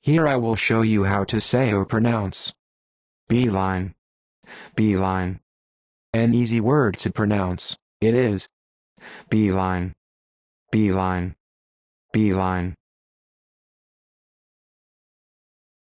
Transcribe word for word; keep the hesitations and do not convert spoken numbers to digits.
Here I will show you how to say or pronounce beeline, beeline. An easy word to pronounce, it is beeline, beeline, beeline.